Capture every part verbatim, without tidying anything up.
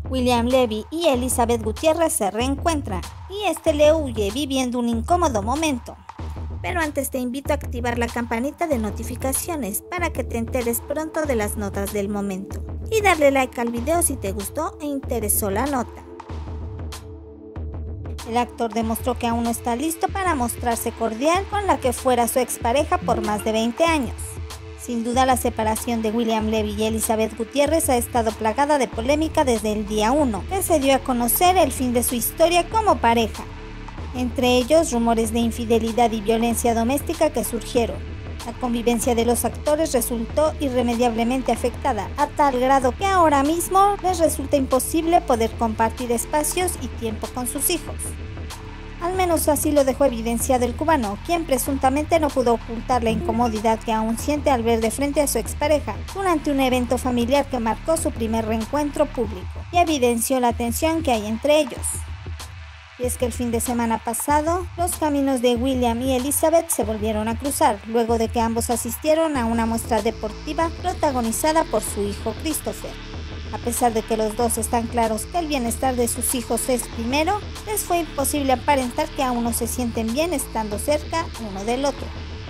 William Levy y Elizabeth Gutiérrez se reencuentran y este le huye viviendo un incómodo momento. Pero antes te invito a activar la campanita de notificaciones para que te enteres pronto de las notas del momento y darle like al video si te gustó e interesó la nota. El actor demostró que aún no está listo para mostrarse cordial con la que fuera su expareja por más de veinte años. Sin duda, la separación de William Levy y Elizabeth Gutiérrez ha estado plagada de polémica desde el día uno, que se dio a conocer el fin de su historia como pareja. Entre ellos, rumores de infidelidad y violencia doméstica que surgieron. La convivencia de los actores resultó irremediablemente afectada, a tal grado que ahora mismo les resulta imposible poder compartir espacios y tiempo con sus hijos. Al menos así lo dejó evidenciado el cubano, quien presuntamente no pudo ocultar la incomodidad que aún siente al ver de frente a su expareja durante un evento familiar que marcó su primer reencuentro público y evidenció la tensión que hay entre ellos. Y es que el fin de semana pasado, los caminos de William y Elizabeth se volvieron a cruzar, luego de que ambos asistieron a una muestra deportiva protagonizada por su hijo Christopher. A pesar de que los dos están claros que el bienestar de sus hijos es primero, les fue imposible aparentar que aún no se sienten bien estando cerca uno del otro.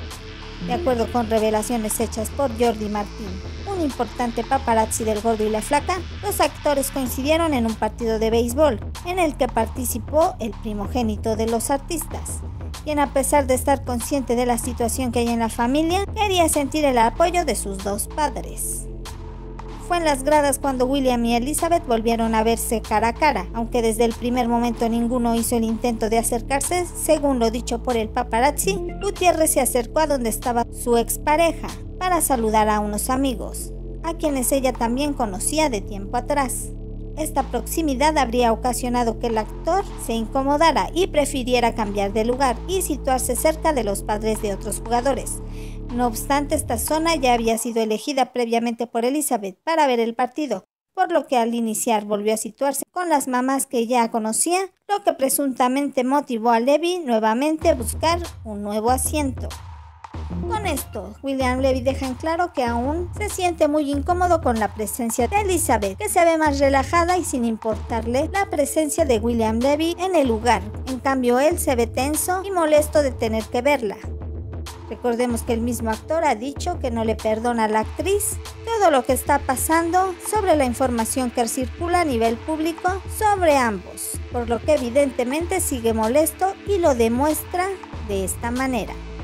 De acuerdo con revelaciones hechas por Jordi Martín, un importante paparazzi del Gordo y la Flaca, los actores coincidieron en un partido de béisbol, en el que participó el primogénito de los artistas, quien a pesar de estar consciente de la situación que hay en la familia, quería sentir el apoyo de sus dos padres. Fue en las gradas cuando William y Elizabeth volvieron a verse cara a cara, aunque desde el primer momento ninguno hizo el intento de acercarse, según lo dicho por el paparazzi. Gutiérrez se acercó a donde estaba su expareja para saludar a unos amigos, a quienes ella también conocía de tiempo atrás. Esta proximidad habría ocasionado que el actor se incomodara y prefiriera cambiar de lugar y situarse cerca de los padres de otros jugadores. No obstante, esta zona ya había sido elegida previamente por Elizabeth para ver el partido, por lo que al iniciar volvió a situarse con las mamás que ya conocía, lo que presuntamente motivó a Levy nuevamente a buscar un nuevo asiento. Con esto, William Levy deja en claro que aún se siente muy incómodo con la presencia de Elizabeth, que se ve más relajada y sin importarle la presencia de William Levy en el lugar. En cambio, él se ve tenso y molesto de tener que verla. Recordemos que el mismo actor ha dicho que no le perdona a la actriz todo lo que está pasando sobre la información que circula a nivel público sobre ambos, por lo que evidentemente sigue molesto y lo demuestra de esta manera.